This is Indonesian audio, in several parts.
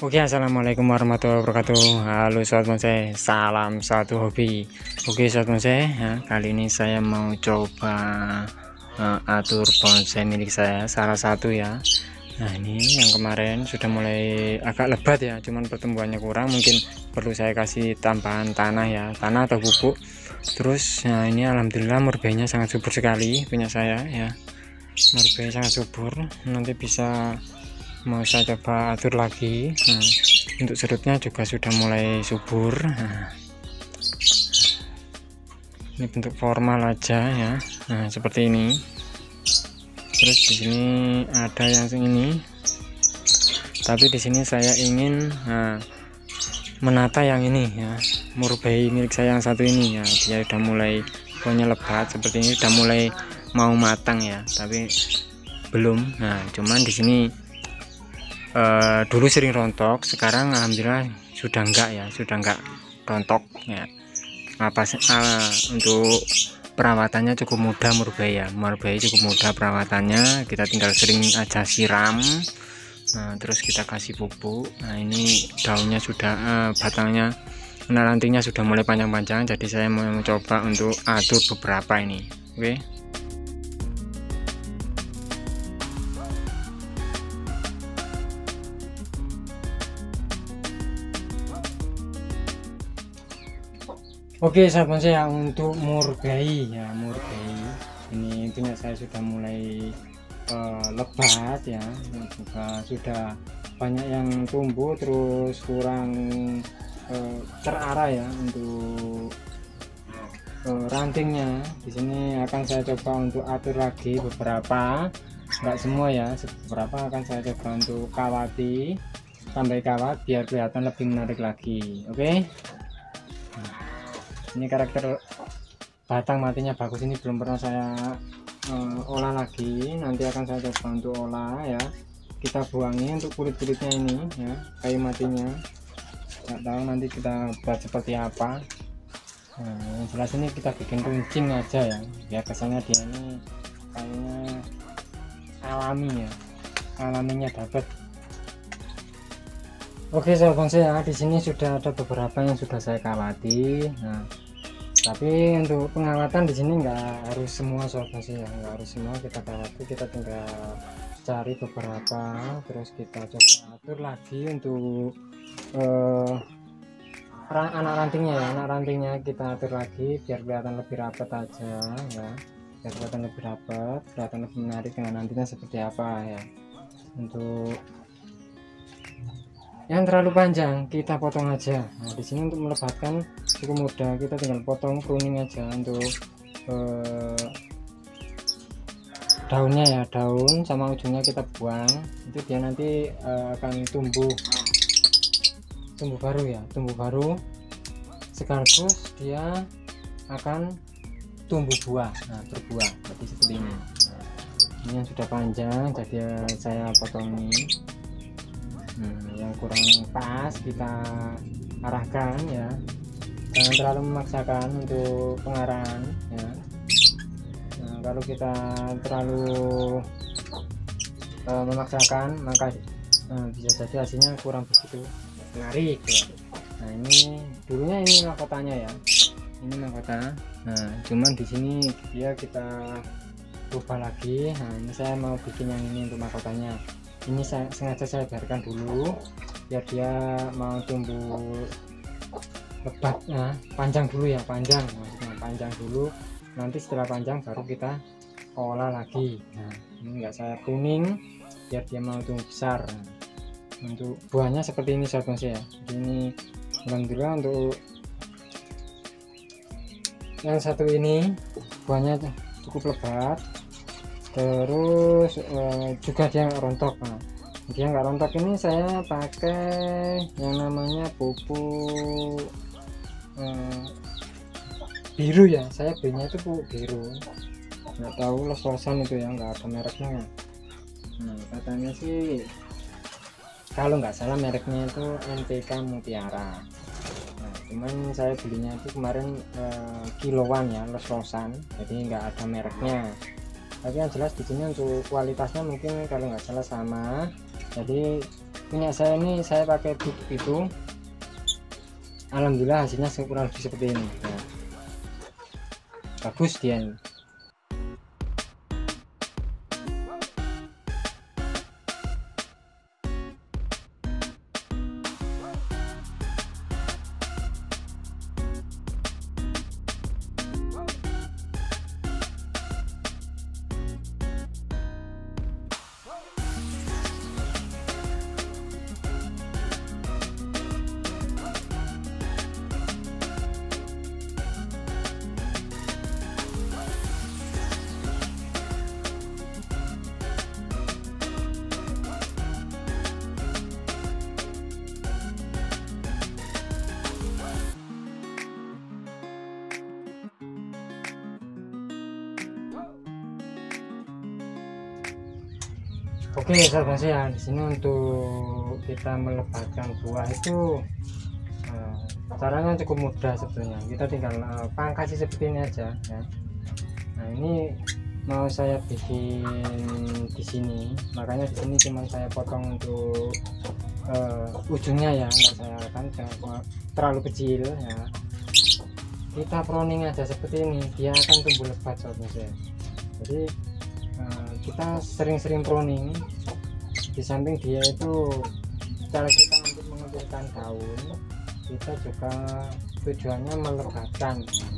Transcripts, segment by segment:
Oke, assalamualaikum warahmatullahi wabarakatuh. Halo sobat bonsai, salam satu hobi. Oke sobat bonsai, ya, kali ini saya mau coba atur bonsai milik saya, salah satu ya. Nah ini yang kemarin sudah mulai agak lebat ya, cuman pertumbuhannya kurang, mungkin perlu saya kasih tambahan tanah ya, tanah atau pupuk. Terus nah ini alhamdulillah murbainya sangat subur sekali punya saya ya, murbai sangat subur. Nanti bisa mau saya coba atur lagi. Nah, untuk serutnya juga sudah mulai subur. Nah, ini bentuk formal aja ya. Nah seperti ini. Terus di sini ada yang ini, tapi di sini saya ingin menata yang ini ya, murbai milik saya yang satu ini ya. Dia udah mulai pohonnya lebat seperti ini, udah mulai mau matang ya, tapi belum. Nah cuman di sini dulu sering rontok, sekarang alhamdulillah sudah enggak ya, sudah enggak rontok ya. Untuk perawatannya cukup mudah, murbai cukup mudah perawatannya, kita tinggal sering aja siram. Nah terus kita kasih pupuk. Nah ini daunnya sudah batangnya, rantingnya sudah mulai panjang-panjang, jadi saya mau mencoba untuk atur beberapa ini. Oke. Oke sahabat bonsai ya, untuk murbai ya, ini punya saya sudah mulai lebat ya, juga sudah banyak yang tumbuh, terus kurang terarah ya untuk rantingnya. Di sini akan saya coba untuk atur lagi beberapa, enggak semua ya, beberapa akan saya coba untuk kawati, tambah kawat biar kelihatan lebih menarik lagi. Oke. Ini karakter batang matinya bagus, ini belum pernah saya olah lagi, nanti akan saya coba untuk olah ya. Kita buangin untuk kulit-kulitnya ini ya, kayu matinya nggak tahu nanti kita buat seperti apa. Nah yang jelas ini kita bikin runcing aja ya, biar kesannya dia ini kayaknya alami ya, alaminya dapat. Oke sahabat bonsai ya, di sini sudah ada beberapa yang sudah saya kawati. Nah tapi untuk pengawatan di sini nggak harus semua sobat bonsai ya, nggak harus semua kita kawati, kita tinggal cari beberapa, terus kita coba atur lagi untuk anak rantingnya ya, anak rantingnya kita atur lagi biar kelihatan lebih rapat aja ya, biar kelihatan lebih rapat, kelihatan lebih menarik dengan nantinya seperti apa ya. Untuk yang terlalu panjang kita potong aja. Nah di sini untuk melebatkan cukup mudah, kita tinggal potong pruning aja untuk daunnya ya, daun sama ujungnya kita buang, itu dia nanti akan tumbuh baru ya, tumbuh baru sekaligus dia akan tumbuh buah. Nah berbuah jadi seperti ini. Nah, ini yang sudah panjang jadi saya potong ini. Yang kurang pas kita arahkan ya, jangan terlalu memaksakan untuk pengarahan ya. Nah, kalau kita terlalu memaksakan maka bisa jadi hasilnya kurang begitu menarik ya. Nah ini dulunya ini mahkotanya ya, ini mahkota. Nah cuman di sini dia kita ubah lagi. Nah ini saya mau bikin yang ini untuk mahkotanya. Ini sengaja saya biarkan dulu biar dia mau tumbuh lebatnya panjang dulu ya, panjang maksudnya panjang dulu, nanti setelah panjang baru kita olah lagi. Nah ini enggak saya pruning biar dia mau tumbuh besar. Nah, untuk buahnya seperti ini sahabat bonsai ya, ini alhamdulillah untuk yang satu ini buahnya cukup lebat, terus juga dia nggak rontok. Nah dia nggak rontok ini saya pakai yang namanya pupuk biru ya, saya belinya itu pupuk biru, nggak tahu los-losan itu ya, nggak ada mereknya. Nah katanya sih kalau nggak salah mereknya itu NPK Mutiara. Nah cuman saya belinya itu kemarin kiloan ya, los-losan, jadi nggak ada mereknya. Tapi yang jelas di sini untuk kualitasnya mungkin kalau nggak salah sama, jadi punya saya ini saya pakai pupuk itu, alhamdulillah hasilnya kurang lebih seperti ini ya. Bagus dia ini. Oke sahabat saya, di sini untuk kita melebatkan buah itu caranya cukup mudah sebetulnya. Kita tinggal pangkasi seperti ini aja ya. Nah ini mau saya bikin di sini, makanya di sini cuma saya potong untuk ujungnya ya, nggak saya kan terlalu kecil ya. Kita pruning aja seperti ini, dia akan tumbuh lebat sahabat saya. Jadi kita sering-sering pruning, di samping dia itu cara kita untuk mengecilkan daun, kita juga tujuannya melebatkan.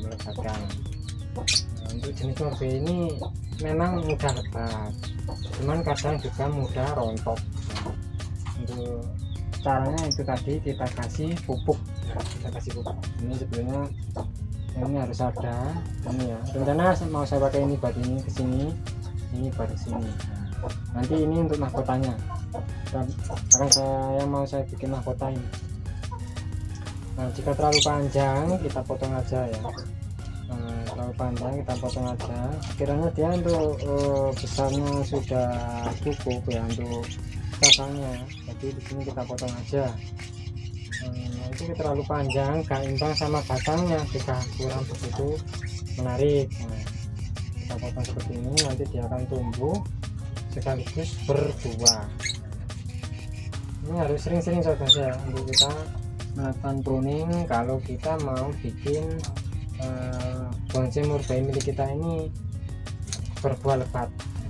Untuk jenis morbei ini memang mudah lebat, cuman kadang juga mudah rontok. Untuk caranya itu tadi kita kasih pupuk, ini sebetulnya ini harus ada ini ya. Rencana mau saya pakai ini buat ini kesini, ini baru sini. Nah, nanti ini untuk mahkotanya akan saya bikin mahkota ini. Nah jika terlalu panjang kita potong aja ya. Terlalu panjang kita potong aja, kiranya dia untuk besarnya sudah cukup ya untuk cabangnya, jadi di sini kita potong aja. Nanti terlalu panjang gak imbang sama batangnya, jika kurang begitu menarik. Nah, kita potong seperti ini, nanti dia akan tumbuh sekaligus berbuah. Ini harus sering-sering saja untuk kita melakukan pruning kalau kita mau bikin bonsai morbei milik kita ini berbuah lebat.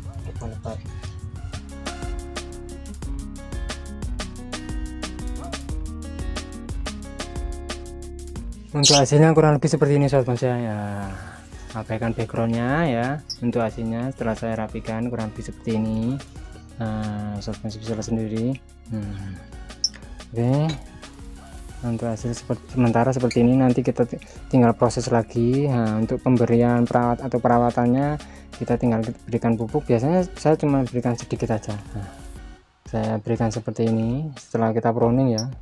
Untuk hasilnya kurang lebih seperti ini sobat bonsai ya. Abaikan backgroundnya ya. Untuk hasilnya setelah saya rapikan kurang lebih seperti ini. Sobat bonsai bisa lihat sendiri. Oke. Untuk hasil sementara seperti ini, nanti kita tinggal proses lagi. Nah, untuk pemberian perawatannya kita tinggal berikan pupuk. Biasanya saya cuma berikan sedikit aja. Nah, saya berikan seperti ini setelah kita pruning ya.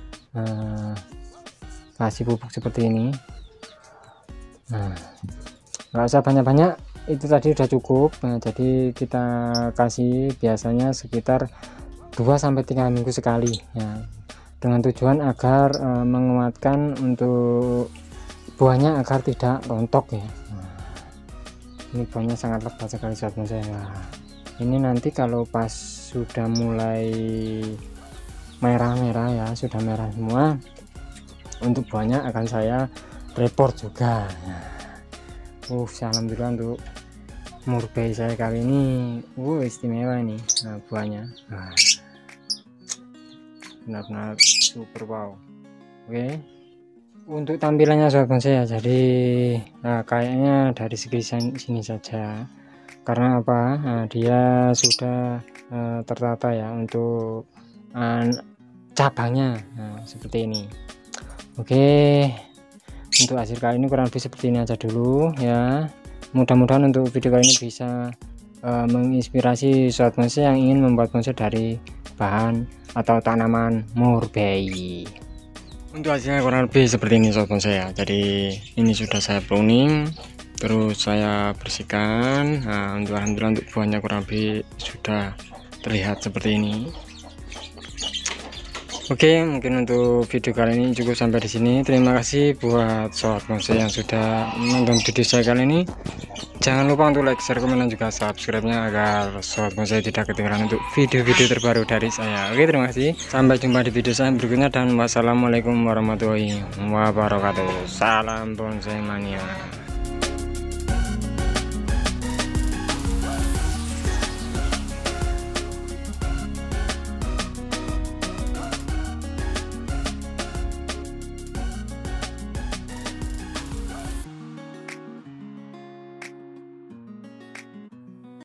Kasih pupuk seperti ini. Nah, nggak usah banyak-banyak, itu tadi udah cukup. Nah, jadi kita kasih biasanya sekitar 2-3 minggu sekali ya, dengan tujuan agar menguatkan untuk buahnya agar tidak rontok ya. Nah, ini buahnya sangat lebat sekali saat saya. Ini nanti kalau pas sudah mulai merah-merah ya, sudah merah semua, untuk buahnya akan saya report juga. Alhamdulillah untuk morbei saya kali ini istimewa ini. Nah, buahnya benar-benar super wow. Oke, untuk tampilannya sobat bonsai ya, jadi kayaknya dari segi sini saja, karena apa, dia sudah tertata ya untuk cabangnya seperti ini. Oke, untuk hasil kali ini kurang lebih seperti ini aja dulu ya. Mudah-mudahan untuk video kali ini bisa menginspirasi sobat bonsai yang ingin membuat bonsai dari bahan atau tanaman morbei. Untuk hasilnya kurang lebih seperti ini sobat bonsai ya. Jadi ini sudah saya pruning, terus saya bersihkan. Nah, untuk alhamdulillah untuk buahnya kurang lebih sudah terlihat seperti ini. Oke, mungkin untuk video kali ini cukup sampai di sini. Terima kasih buat sobat bonsai yang sudah menonton video saya kali ini. Jangan lupa untuk like, share, komen, dan juga subscribe-nya agar sobat bonsai tidak ketinggalan untuk video-video terbaru dari saya. Oke, terima kasih. Sampai jumpa di video saya berikutnya dan wassalamualaikum warahmatullahi wabarakatuh. Salam bonsai mania.